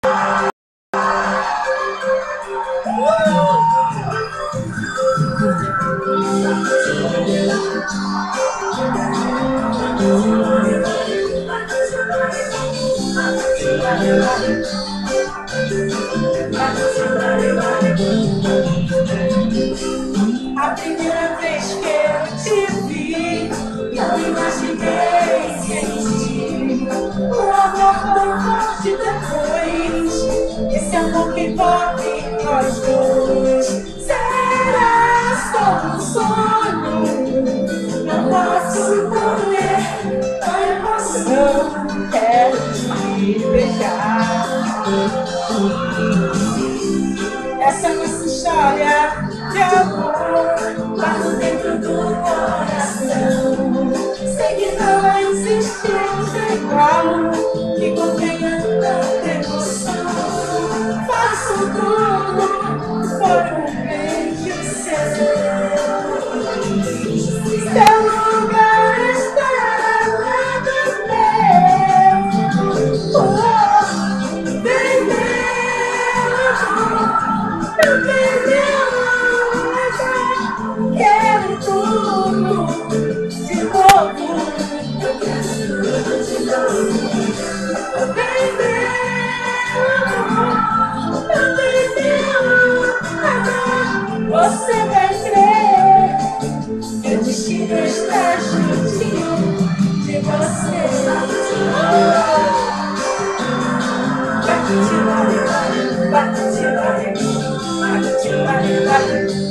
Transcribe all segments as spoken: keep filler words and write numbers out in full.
A primeira vez que eu te vi, não imaginei sentir um amor tão forte depois. Esse amor que envolve nós dois. Será só um sonho? Não posso comer a emoção. Quero te beijar. Essa nossa história de amor guardo dentro do coração. Sei que não existe outro igual que contenha tanta emoção. Faço tudo por um beijo seu. Seu lugar está lá do meu. Oh, vem meu amor, meu bem. Quero tudo de novo. Eu quero tudo de novo. Vem meu amor, meu bem, meu amor. Você vai crer, meu destino está juntinho de você. Vai tirar, vai tirar, vai tirar, vai tirar.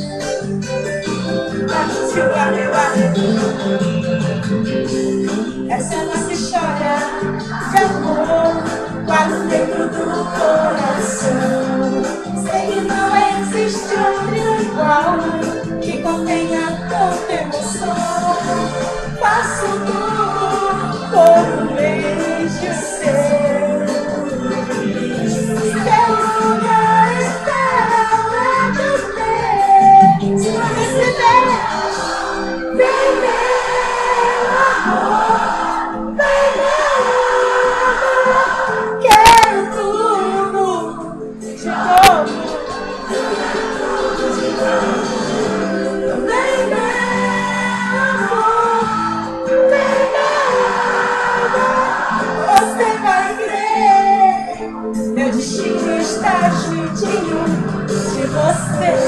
Essa é a nossa história de amor, guardo dentro do coração. Sei que não existe outro igual que contenha tanta emoção. Faço tudo por um beijo seu. Seu lugar está lá do meu. Se não receber, vem meu amor, vem meu amor. Quero tudo de novo. Vem meu amor, vem meu amor. Você vai crer, meu destino está juntinho de você.